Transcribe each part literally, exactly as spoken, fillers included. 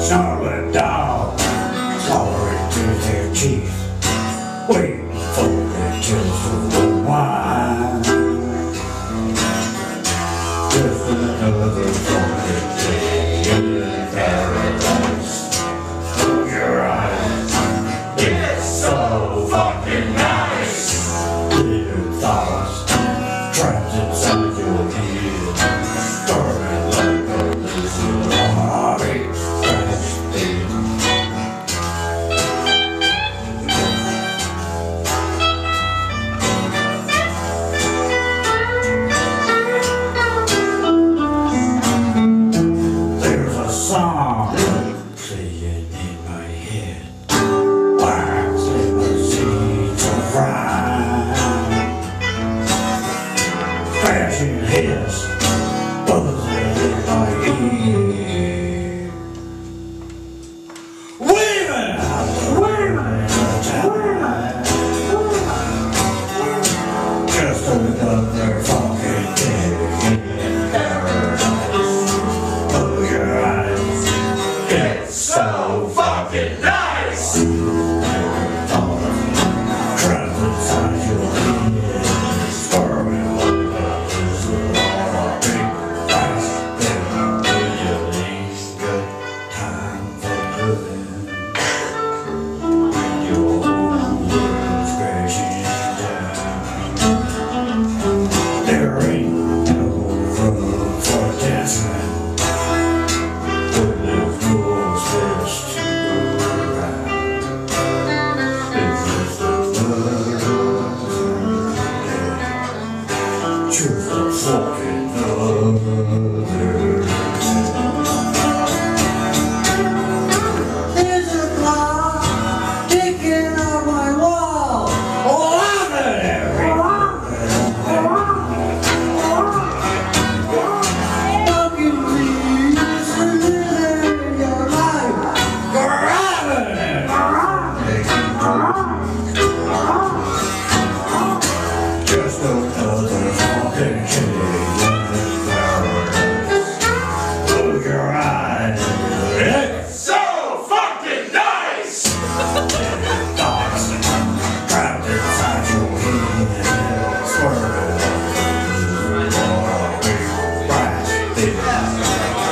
snarling down, swallowing through their teeth, waiting for their tears to unwind. Just another fucking day in paradise. Close your eyes, it's so fucking nice. Little thoughts trapped inside your head, starting like a little heartache crash beat. There's a song playing in my head, wax limousines of rhyme, crashing heads, buzzing in my ear. Women, women, women, just another fucking day in paradise. Close your eyes, it's so fucking nice. Trapped inside your head, squirming like a lizard on a big ice bed. Really good time for living when your whole world's crashing down. There ain't no room for dancing when there's no space to go around. It's just another day, just a fucking other day. There's a clock ticking on my wall. Oh, I'm an every fucking please live your life. Grabbing it. Just another fucking day in paradise. Close your eyes, it's so fucking nice. Thoughts trapped inside your head, swirling like a big brass bit.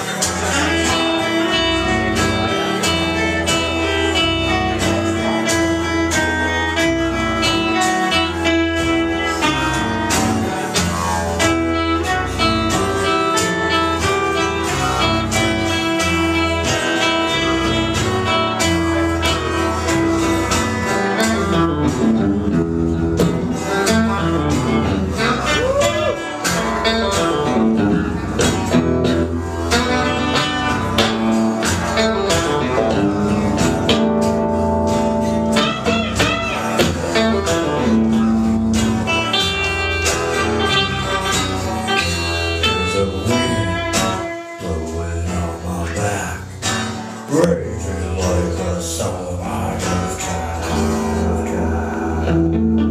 There's a wind blowing on my back, raging like a song I have tried.